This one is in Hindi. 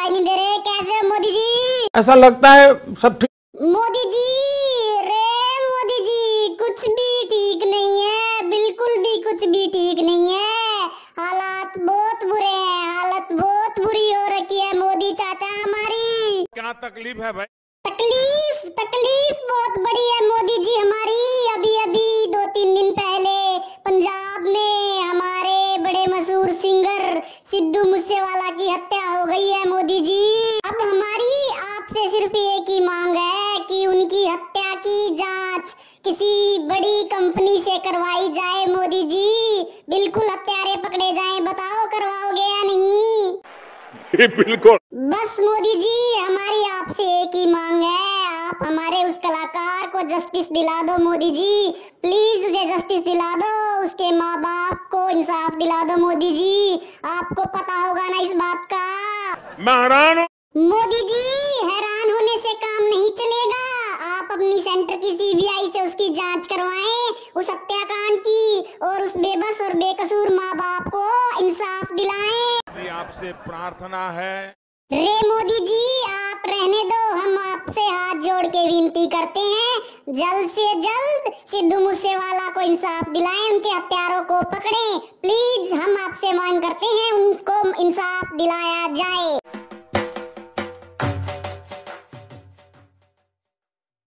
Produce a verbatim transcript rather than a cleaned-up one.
दिखाई नहीं दे रहे। कैसे हो मोदी जी? ऐसा लगता है सब ठीक। मोदी जी, रे मोदी जी, कुछ भी ठीक नहीं है, बिल्कुल भी कुछ भी ठीक नहीं है। हालात बहुत बुरे हैं, हालत बहुत बुरी हो रखी है मोदी चाचा हमारी। क्या तकलीफ है भाई? तकलीफ तकलीफ बहुत बड़ी है मोदी जी हमारी। अभी अभी दो तीन दिन पहले पंजाब में हमारे बड़े मशहूर सिंगर सिद्धू मूसेवाला की हत्या हो गई है मोदी जी। अब हमारी आपसे सिर्फ एक ही मांग है कि उनकी हत्या की जांच किसी बड़ी कंपनी से करवाई जाए मोदी जी। बिल्कुल हत्यारे पकड़े जाएं। बताओ करवाओगे या नहीं? बिल्कुल। बस मोदी जी हमारी आपसे एक ही मांग है, आप हमारे उस कलाकार को जस्टिस दिला दो मोदी जी। प्लीज उसे जस्टिस दिला दो, उसके माँ बाप को इंसाफ दिला दो मोदी जी। आपको पता होगा ना इस बात का। मैं हैरान हूँ मोदी जी, हैरान होने से काम नहीं चलेगा। आप अपनी सेंटर की सीबीआई से उसकी जांच करवाएं, उस हत्याकांड की, और उस बेबस और बेकसूर माँ बाप को इंसाफ दिलाएं। आपसे प्रार्थना है। रे मोदी जी, आप रहने दो, हम आपसे हाथ जोड़ के विनती करते हैं, जल्द से जल्द सिद्धू मूसेवाला को इंसाफ दिलाएं, उनके हत्यारों को पकड़ें। प्लीज हम आपसे मांग करते हैं, उनको इंसाफ दिलाया जाए।